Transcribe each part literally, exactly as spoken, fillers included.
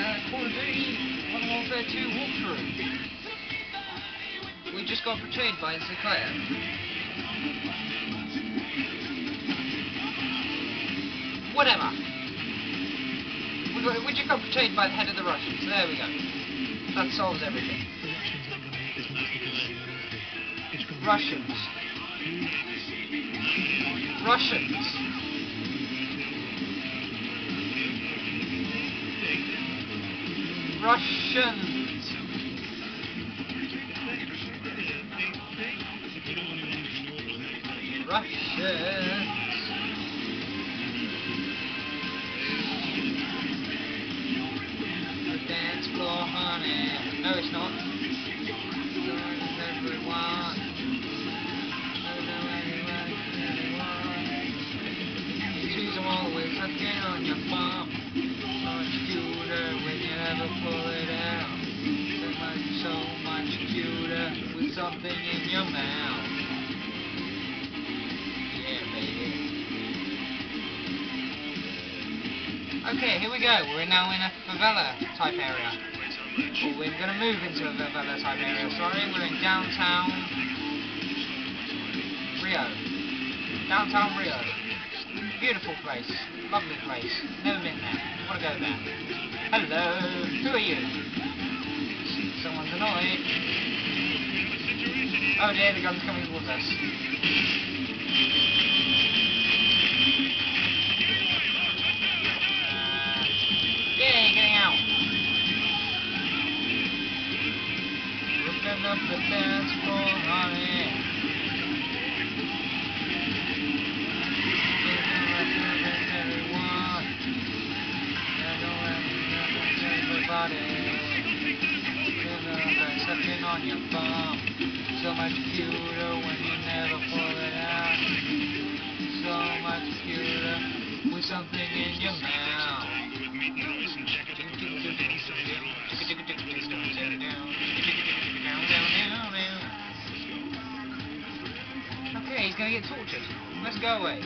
Call of Duty Modern Warfare two walkthrough. We just got betrayed by Sinclair. Whatever. We, got, we just got betrayed by the head of the Russians. There we go. That solves everything. Russians. Russians. Russians. Russians. The dance floor, honey. No, it's not. Everyone. I'm always looking on your phone. So much cuter when you never pull it out. So much, so much cuter with something in your mouth. Yeah, baby. Okay, here we go. We're now in a favela type area. Or we're going to move into a favela type area. Sorry, we're in downtown Rio. Downtown Rio. Beautiful place, lovely place, never been there, want to go there. Hello, who are you? Someone's annoyed. Oh dear, the gun's coming towards us. Uh, yay, getting out. Ripping up the dance floor, honey. Sucking on your bum. So much cuter when you never pull it out. So much cuter with something in your mouth. Okay, he's gonna get tortured. Let's go away.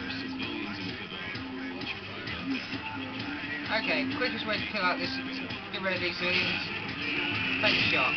Okay, quickest way to kill out this, get rid of these civilians. Take a shot.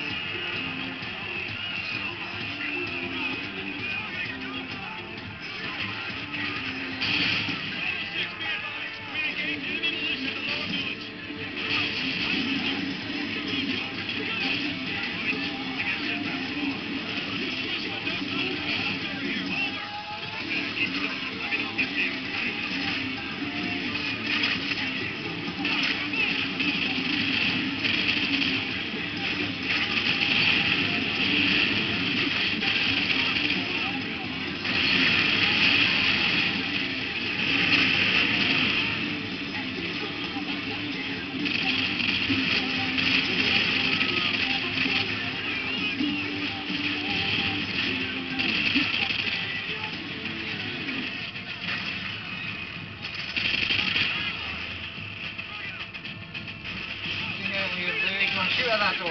Shoot at that door.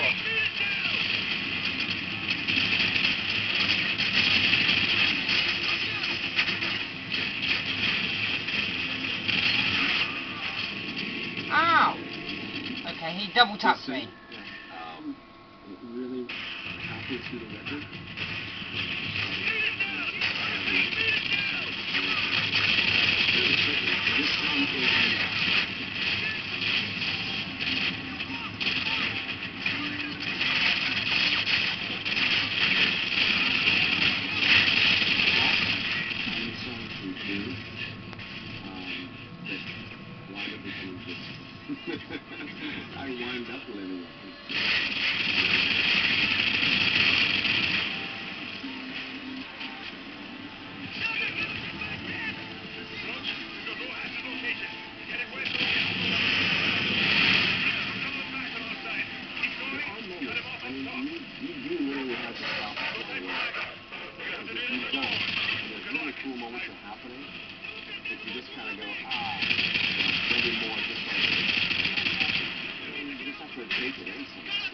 Ow! Okay, he double tapped me. Um, really happy to see the record. I wind up a little. You do really have to stop it. If you don't, and there's really cool moments are happening, if you just kind of go, ah, maybe more just like you just have to take it in sometimes.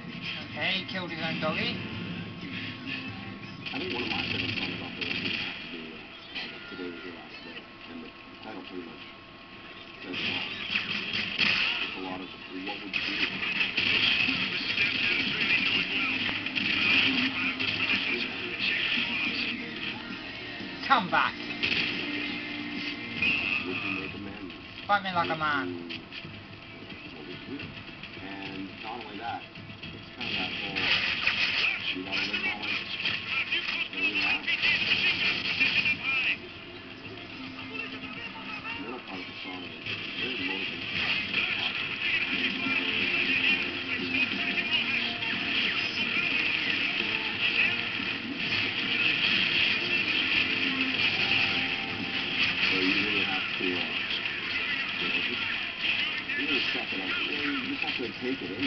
Okay, he killed his own doggy. I think one of my favorite songs about the Come back. Would you make amends? Fight me like a man. What would you do? And not only that, it's kind of that whole, you gotta live my life. Really that. The middle part of the song is very motivating. So you really have to, uh, you know, just, you really suck it up. You just have to take it in.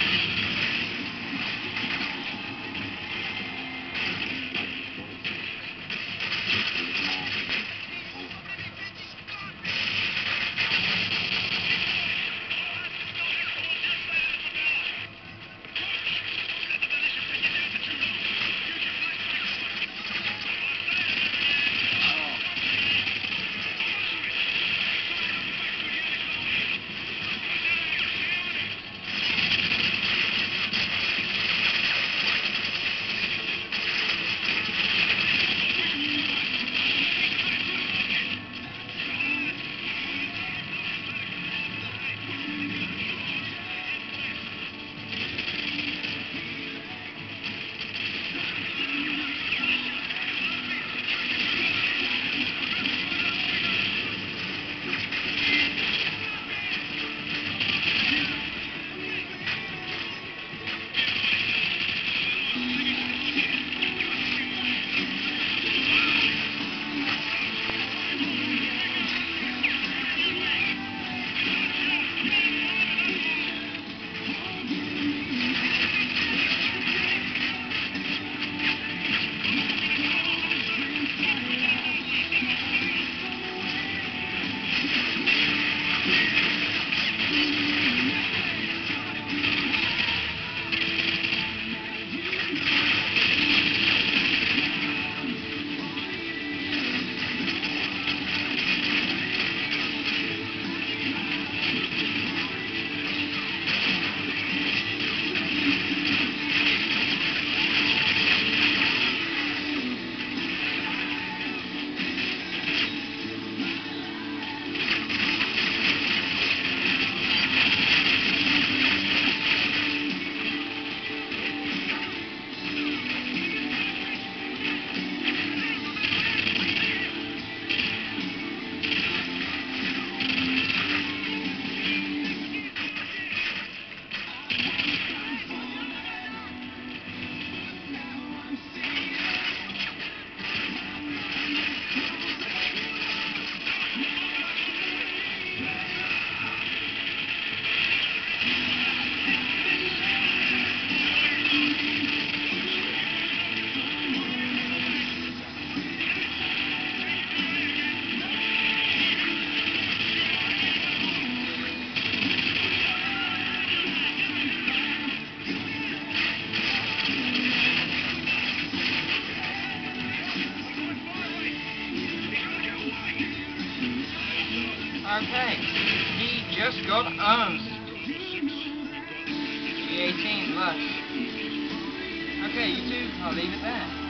Okay, he just got owned. G eighteen plus. Okay, YouTube, I'll leave it there.